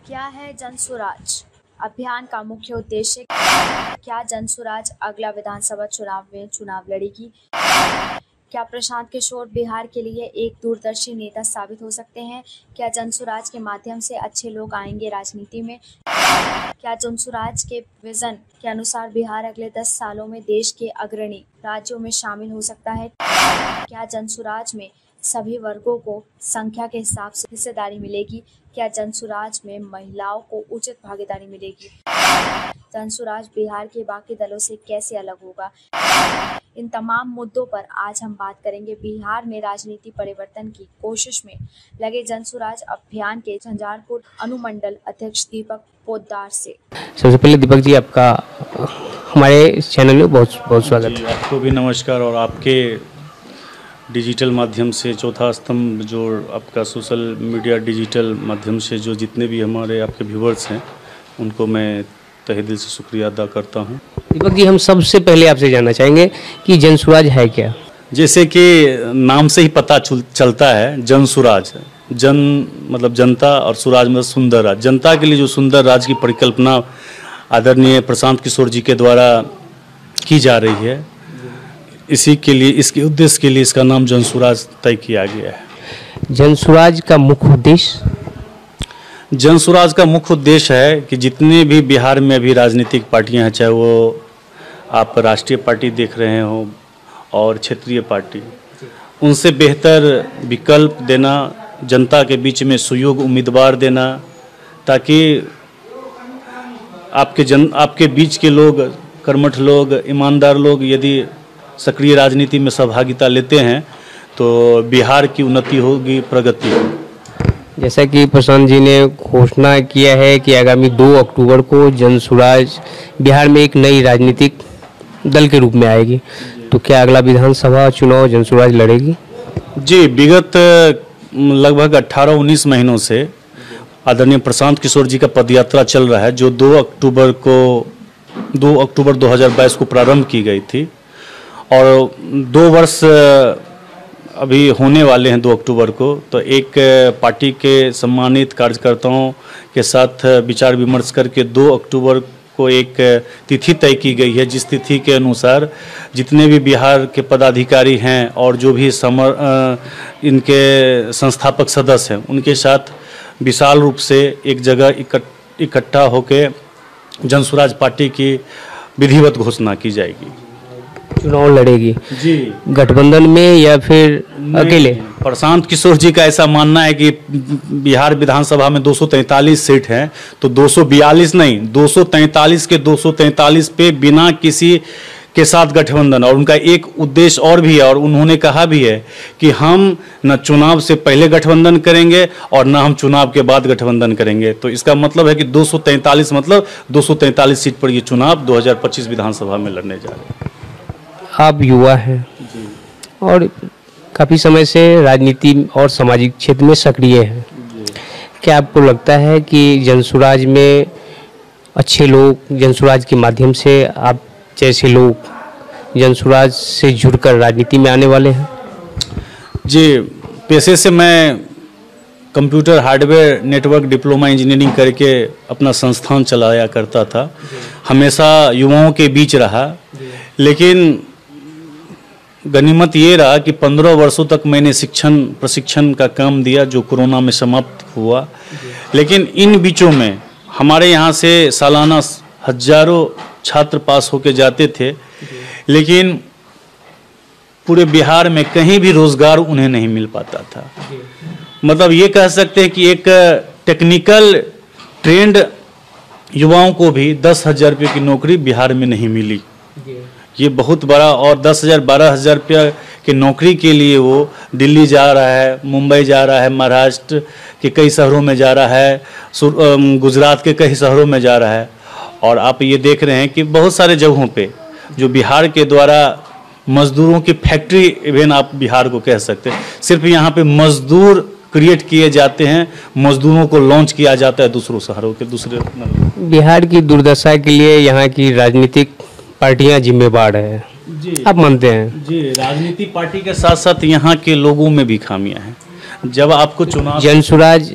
क्या है जनसुराज अभियान का मुख्य उद्देश्य? क्या जनसुराज अगला विधानसभा चुनाव में चुनाव लड़ेगी? क्या प्रशांत किशोर बिहार के लिए एक दूरदर्शी नेता साबित हो सकते हैं? क्या जनसुराज के माध्यम से अच्छे लोग आएंगे राजनीति में? क्या जनसुराज के विजन के अनुसार बिहार अगले 10 सालों में देश के अग्रणी राज्यों में शामिल हो सकता है? क्या जनसुराज में सभी वर्गों को संख्या के हिसाब से हिस्सेदारी मिलेगी? क्या जनसुराज में महिलाओं को उचित भागीदारी मिलेगी? जनसुराज बिहार के बाकी दलों से कैसे अलग होगा? इन तमाम मुद्दों पर आज हम बात करेंगे बिहार में राजनीति परिवर्तन की कोशिश में लगे जनसुराज अभियान के झंझारपुर अनुमंडल अध्यक्ष दीपक पोद्दार से। सबसे पहले दीपक जी, आपका हमारे चैनल में बहुत बहुत स्वागत है। आपको भी नमस्कार। और आपके डिजिटल माध्यम से चौथा स्तंभ जो आपका सोशल मीडिया डिजिटल माध्यम से जो जितने भी हमारे आपके व्यूवर्स हैं उनको मैं तहे दिल से शुक्रिया अदा करता हूं। दीपक जी, हम सबसे पहले आपसे जानना चाहेंगे कि जनसुराज है क्या? जैसे कि नाम से ही पता चलता है, जनसुराज, जन मतलब जनता और सुराज मतलब सुंदर राज। जनता के लिए जो सुंदर राज की परिकल्पना आदरणीय प्रशांत किशोर जी के द्वारा की जा रही है, इसी के लिए, इसके उद्देश्य के लिए इसका नाम जनसुराज तय किया गया है। जनसुराज का मुख्य उद्देश्य? जनसुराज का मुख्य उद्देश्य है कि जितने भी बिहार में अभी राजनीतिक पार्टियां हैं, चाहे वो आप राष्ट्रीय पार्टी देख रहे हो और क्षेत्रीय पार्टी, उनसे बेहतर विकल्प देना, जनता के बीच में सुयोग्य उम्मीदवार देना, ताकि आपके बीच के लोग, कर्मठ लोग, ईमानदार लोग यदि सक्रिय राजनीति में सहभागिता लेते हैं तो बिहार की उन्नति होगी, प्रगति होगी। जैसा कि प्रशांत जी ने घोषणा किया है कि आगामी 2 अक्टूबर को जनसुराज बिहार में एक नई राजनीतिक दल के रूप में आएगी, तो क्या अगला विधानसभा चुनाव जनसुराज लड़ेगी? जी, विगत लगभग 18-19 महीनों से आदरणीय प्रशांत किशोर जी का पदयात्रा चल रहा है, जो 2 अक्टूबर 2022 को प्रारंभ की गई थी और 2 वर्ष अभी होने वाले हैं 2 अक्टूबर को। तो एक पार्टी के सम्मानित कार्यकर्ताओं के साथ विचार विमर्श करके 2 अक्टूबर को एक तिथि तय की गई है, जिस तिथि के अनुसार जितने भी बिहार के पदाधिकारी हैं और जो भी इनके संस्थापक सदस्य हैं, उनके साथ विशाल रूप से एक जगह इकट्ठा होकर जनसुराज पार्टी की विधिवत घोषणा की जाएगी। चुनाव लड़ेगी जी, गठबंधन में या फिर अकेले? प्रशांत किशोर जी का ऐसा मानना है कि बिहार विधानसभा में 243 सीट हैं, तो 242 नहीं, 243 के 243 पे बिना किसी के साथ गठबंधन। और उनका एक उद्देश्य और भी है, और उन्होंने कहा भी है कि हम न चुनाव से पहले गठबंधन करेंगे और न हम चुनाव के बाद गठबंधन करेंगे। तो इसका मतलब है कि 243 मतलब 243 सीट पर ये चुनाव 2025 विधानसभा में लड़ने जा रहे हैं। आप युवा हैं और काफ़ी समय से राजनीति और सामाजिक क्षेत्र में सक्रिय हैं, क्या आपको लगता है कि जनसुराज में अच्छे लोग, जनसुराज के माध्यम से आप जैसे लोग जनसुराज से जुड़कर राजनीति में आने वाले हैं? जी, पेशे से मैं computer hardware network diploma engineering करके अपना संस्थान चलाया करता था, हमेशा युवाओं के बीच रहा। लेकिन गनीमत ये रहा कि 15 वर्षों तक मैंने प्रशिक्षण का काम दिया, जो कोरोना में समाप्त हुआ। लेकिन इन बीचों में हमारे यहाँ से सालाना हजारों छात्र पास होके जाते थे, लेकिन पूरे बिहार में कहीं भी रोजगार उन्हें नहीं मिल पाता था। मतलब ये कह सकते हैं कि एक टेक्निकल ट्रेंड युवाओं को भी 10,000 रुपये की नौकरी बिहार में नहीं मिली। ये बहुत बड़ा, और 10,000 12,000 रुपया की नौकरी के लिए वो दिल्ली जा रहा है, मुंबई जा रहा है, महाराष्ट्र के कई शहरों में जा रहा है, गुजरात के कई शहरों में जा रहा है। और आप ये देख रहे हैं कि बहुत सारे जगहों पे जो बिहार के द्वारा मजदूरों की फैक्ट्री, इवन आप बिहार को कह सकते हैं, सिर्फ यहाँ पे मजदूर क्रिएट किए जाते हैं, मजदूरों को लॉन्च किया जाता है दूसरों शहरों के दूसरे। बिहार की दुर्दशा के लिए यहाँ की राजनीतिक पार्टियां जिम्मेवार है, आप मानते हैं? जी, राजनीतिक पार्टी के साथ साथ यहाँ के लोगों में भी खामियां हैं। जब आपको चुनाव, जनसुराज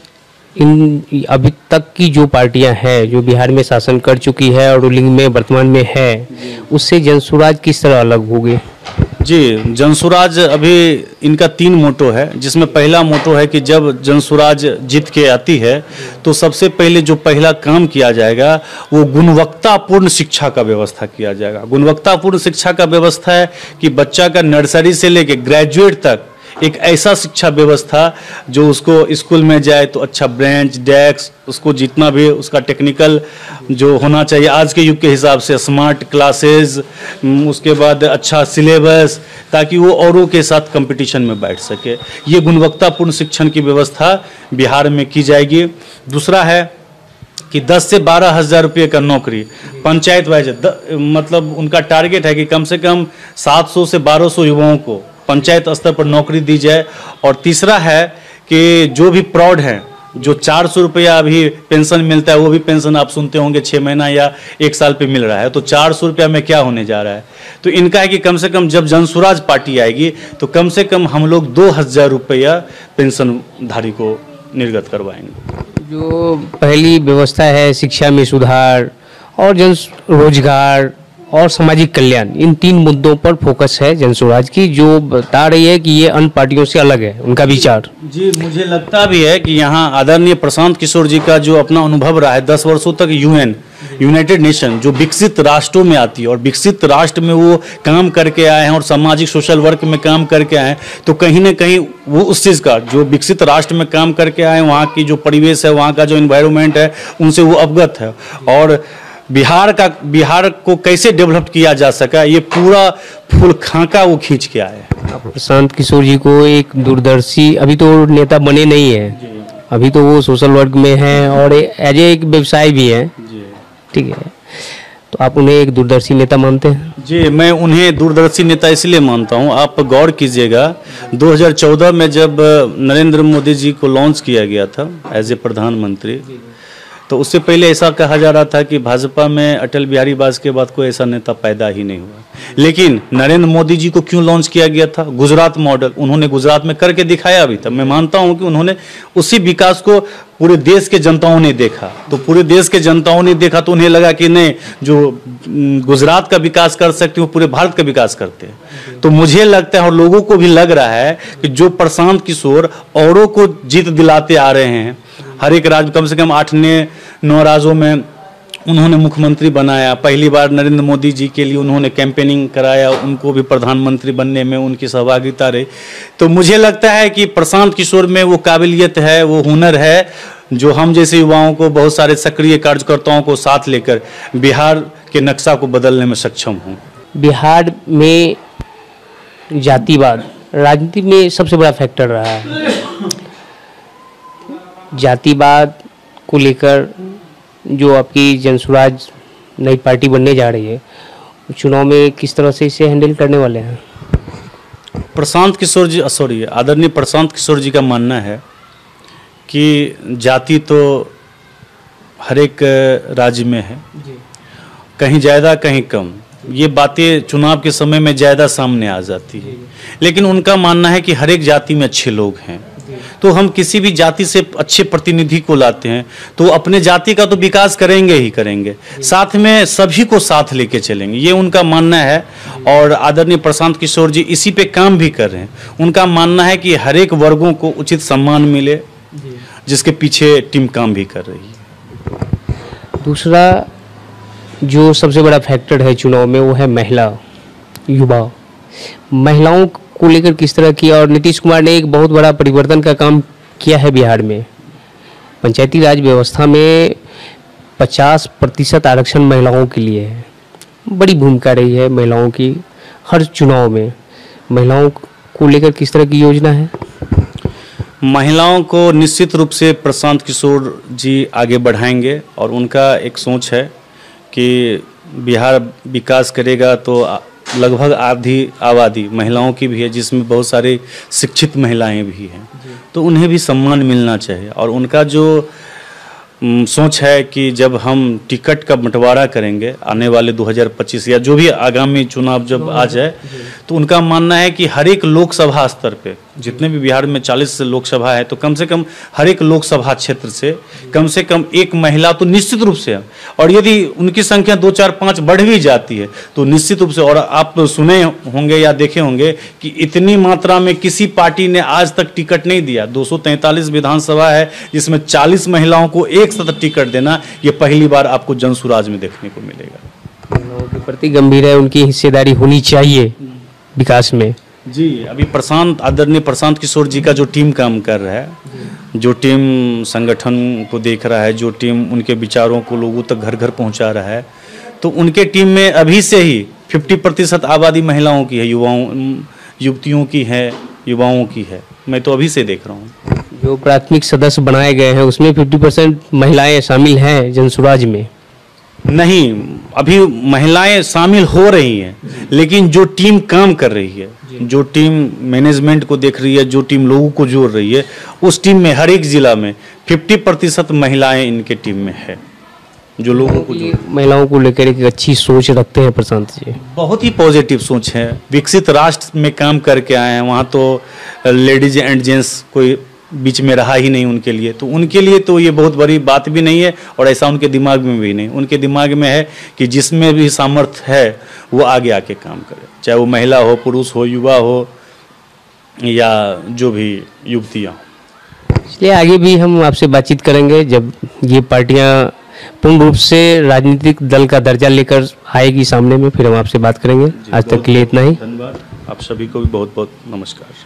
इन अभी तक की जो पार्टियां हैं जो बिहार में शासन कर चुकी है और रूलिंग में वर्तमान में है, उससे जनसुराज किस तरह अलग होगी? जी, जनसुराज अभी इनका 3 मोटो है, जिसमें पहला मोटो है कि जब जनसुराज जीत के आती है तो सबसे पहले जो पहला काम किया जाएगा वो गुणवत्तापूर्ण शिक्षा का व्यवस्था किया जाएगा। गुणवत्तापूर्ण शिक्षा का व्यवस्था है कि बच्चा का नर्सरी से लेकर ग्रेजुएट तक एक ऐसा शिक्षा व्यवस्था जो उसको स्कूल में जाए तो अच्छा बेंच डेस्क, उसको जितना भी उसका टेक्निकल जो होना चाहिए आज के युग के हिसाब से, स्मार्ट क्लासेस, उसके बाद अच्छा सिलेबस, ताकि वो औरों के साथ कंपटीशन में बैठ सके। ये गुणवत्तापूर्ण शिक्षण की व्यवस्था बिहार में की जाएगी। दूसरा है कि 10 से 12 हज़ार रुपये का नौकरी पंचायत वाइज, मतलब उनका टारगेट है कि कम से कम 700 से 1200 युवाओं को पंचायत स्तर पर नौकरी दी जाए। और तीसरा है कि जो भी प्रौढ़ हैं, जो 400 रुपया अभी पेंशन मिलता है, वो भी पेंशन आप सुनते होंगे 6 महीना या 1 साल पे मिल रहा है, तो 400 रुपया में क्या होने जा रहा है। तो इनका है कि कम से कम जब जनसुराज पार्टी आएगी तो कम से कम हम लोग 2000 रुपया पेंशनधारी को निर्गत करवाएंगे। जो पहली व्यवस्था है शिक्षा में सुधार और जन रोजगार और सामाजिक कल्याण, इन 3 मुद्दों पर फोकस है जनसुराज की, जो बता रही है कि ये अन्य पार्टियों से अलग है उनका विचार। जी, मुझे लगता भी है कि यहाँ आदरणीय प्रशांत किशोर जी का जो अपना अनुभव रहा है 10 वर्षों तक यूनाइटेड नेशन जो विकसित राष्ट्रों में आती है और विकसित राष्ट्र में वो काम करके आए हैं और सामाजिक सोशल वर्क में काम करके आए हैं, तो कहीं ना कहीं वो उस चीज़ का जो विकसित राष्ट्र में काम करके आए, वहाँ की जो परिवेश है, वहाँ का जो इन्वायरमेंट है, उनसे वो अवगत है। और बिहार को कैसे डेवलप किया जा सका, ये पूरा फुल खाका वो खींच के आए। प्रशांत किशोर जी को एक दूरदर्शी, अभी तो नेता बने नहीं है, अभी तो वो सोशल वर्क में हैं और एज एक व्यवसाय भी है, ठीक है, तो आप उन्हें एक दूरदर्शी नेता मानते हैं? जी, मैं उन्हें दूरदर्शी नेता इसलिए मानता हूं, आप गौर कीजिएगा 2014 में जब नरेंद्र मोदी जी को लॉन्च किया गया था एज ए प्रधानमंत्री, तो उससे पहले ऐसा कहा जा रहा था कि भाजपा में अटल बिहारी वाजपेयी के बाद कोई ऐसा नेता पैदा ही नहीं हुआ। लेकिन नरेंद्र मोदी जी को क्यों लॉन्च किया गया था? गुजरात मॉडल उन्होंने गुजरात में करके दिखाया भी था। मैं मानता हूं कि उन्होंने उसी विकास को पूरे देश के जनताओं ने देखा, तो पूरे देश के जनताओं ने देखा तो उन्हें लगा कि नहीं, जो गुजरात का विकास कर सकते वो पूरे भारत का विकास करते हैं। तो मुझे लगता है और लोगों को भी लग रहा है कि जो प्रशांत किशोर औरों को जीत दिलाते आ रहे हैं, हर एक राज्य कम से कम 8-9 राज्यों में उन्होंने मुख्यमंत्री बनाया, पहली बार नरेंद्र मोदी जी के लिए उन्होंने कैंपेनिंग कराया, उनको भी प्रधानमंत्री बनने में उनकी सहभागिता रही। तो मुझे लगता है कि प्रशांत किशोर में वो काबिलियत है, वो हुनर है, जो हम जैसे युवाओं को, बहुत सारे सक्रिय कार्यकर्ताओं को साथ लेकर बिहार के नक्शा को बदलने में सक्षम हूँ। बिहार में जातिवाद राजनीति में सबसे बड़ा फैक्टर रहा है। जातिवाद को लेकर जो आपकी जनसुराज नई पार्टी बनने जा रही है, चुनाव में किस तरह से इसे हैंडल करने वाले हैं? प्रशांत किशोर जी, आदरणीय प्रशांत किशोर जी का मानना है कि जाति तो हर एक राज्य में है, कहीं ज़्यादा कहीं कम, ये बातें चुनाव के समय में ज़्यादा सामने आ जाती है। लेकिन उनका मानना है कि हर एक जाति में अच्छे लोग हैं, तो हम किसी भी जाति से अच्छे प्रतिनिधि को लाते हैं तो अपने जाति का तो विकास करेंगे ही करेंगे, साथ में सभी को साथ लेके चलेंगे, ये उनका मानना है। और आदरणीय प्रशांत किशोर जी इसी पे काम भी कर रहे हैं। उनका मानना है कि हर एक वर्गों को उचित सम्मान मिले, जिसके पीछे टीम काम भी कर रही है। दूसरा जो सबसे बड़ा फैक्टर है चुनाव में वो है महिला, युवा। महिलाओं को लेकर किस तरह किया, और नीतीश कुमार ने एक बहुत बड़ा परिवर्तन का काम किया है बिहार में। पंचायती राज व्यवस्था में 50% आरक्षण महिलाओं के लिए है, बड़ी भूमिका रही है महिलाओं की हर चुनाव में। महिलाओं को लेकर किस तरह की योजना है? महिलाओं को निश्चित रूप से प्रशांत किशोर जी आगे बढ़ाएंगे और उनका एक सोच है कि बिहार विकास करेगा तो लगभग आधी आबादी महिलाओं की भी है, जिसमें बहुत सारी शिक्षित महिलाएं भी हैं, तो उन्हें भी सम्मान मिलना चाहिए। और उनका जो सोच है कि जब हम टिकट का बंटवारा करेंगे आने वाले 2025 या जो भी आगामी चुनाव जब आ जाए, तो उनका मानना है कि हर एक लोकसभा स्तर पे, जितने भी बिहार में 40 लोकसभा है, तो कम से कम हर एक लोकसभा क्षेत्र से कम एक महिला तो निश्चित रूप से, और यदि उनकी संख्या 2, 4, 5 बढ़ भी जाती है तो निश्चित रूप से, और आप तो सुने होंगे या देखे होंगे कि इतनी मात्रा में किसी पार्टी ने आज तक टिकट नहीं दिया। 243 विधानसभा है जिसमें 40 महिलाओं को एक साथ टिकट देना, ये पहली बार आपको जनसुराज में देखने को मिलेगा। महिलाओं के प्रति गंभीर है, उनकी हिस्सेदारी होनी चाहिए विकास में। जी, अभी आदरणीय प्रशांत किशोर जी का जो टीम काम कर रहा है, जो टीम संगठन को देख रहा है, जो टीम उनके विचारों को लोगों तक घर घर पहुंचा रहा है, तो उनके टीम में अभी से ही 50% आबादी महिलाओं की है, युवतियों की है, युवाओं की है। मैं तो अभी से देख रहा हूँ। जो प्राथमिक सदस्य बनाए गए हैं उसमें 50% महिलाएं शामिल हैं जनसुराज में? नहीं, अभी महिलाएं शामिल हो रही हैं, लेकिन जो टीम काम कर रही है, जो टीम मैनेजमेंट को देख रही है, जो टीम लोगों को जोड़ रही है, उस टीम में हर एक जिला में 50% महिलाएं इनके टीम में है, जो लोगों को महिलाओं को लेकर एक अच्छी सोच रखते हैं प्रशांत जी। बहुत ही पॉजिटिव सोच है। विकसित राष्ट्र में काम करके आए हैं, वहाँ तो लेडीज एंड जेंट्स कोई बीच में रहा ही नहीं उनके लिए, तो उनके लिए तो ये बहुत बड़ी बात भी नहीं है, और ऐसा उनके दिमाग में भी नहीं। उनके दिमाग में है कि जिसमें भी सामर्थ्य है वो आगे आके काम करे, चाहे वो महिला हो, पुरुष हो, युवा हो, या जो भी युवतियाँ हो। इसलिए आगे भी हम आपसे बातचीत करेंगे जब ये पार्टियां पूर्ण रूप से राजनीतिक दल का दर्जा लेकर आएगी सामने में, फिर हम आपसे बात करेंगे। आज तक के लिए इतना ही। धन्यवाद। आप सभी को भी बहुत बहुत नमस्कार।